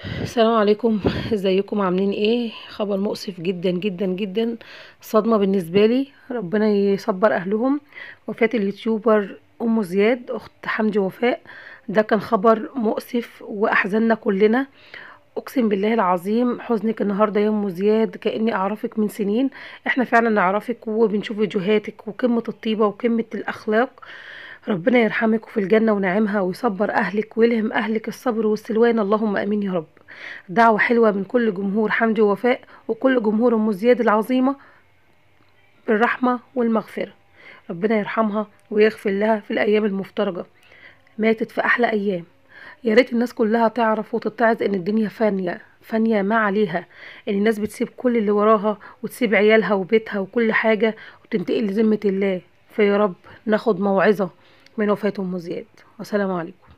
السلام عليكم. ازيكم؟ عاملين ايه؟ خبر مؤسف جدا جدا جدا، صدمة بالنسبة لي، ربنا يصبر اهلهم. وفاة اليوتيوبر ام زياد اخت حمدي وفاء، ده كان خبر مؤسف واحزننا كلنا. اقسم بالله العظيم حزنك النهارده يا ام زياد كاني اعرفك من سنين. احنا فعلا نعرفك وبنشوف فيديوهاتك وقمة الطيبة وقمة الاخلاق. ربنا يرحمك في الجنة ونعيمها ويصبر أهلك ويلهم أهلك الصبر والسلوان، اللهم أمين يا رب. دعوة حلوة من كل جمهور حمدي ووفاء وكل جمهور أم زياد العظيمة بالرحمة والمغفرة. ربنا يرحمها ويغفر لها في الأيام المفترجة، ماتت في أحلى أيام. يا ريت الناس كلها تعرف وتتعظ إن الدنيا فانية فانية ما عليها، إن الناس بتسيب كل اللي وراها وتسيب عيالها وبيتها وكل حاجة وتنتقل لذمة الله. فيا رب ناخد موعظة من وفاة أم زياد. والسلام عليكم.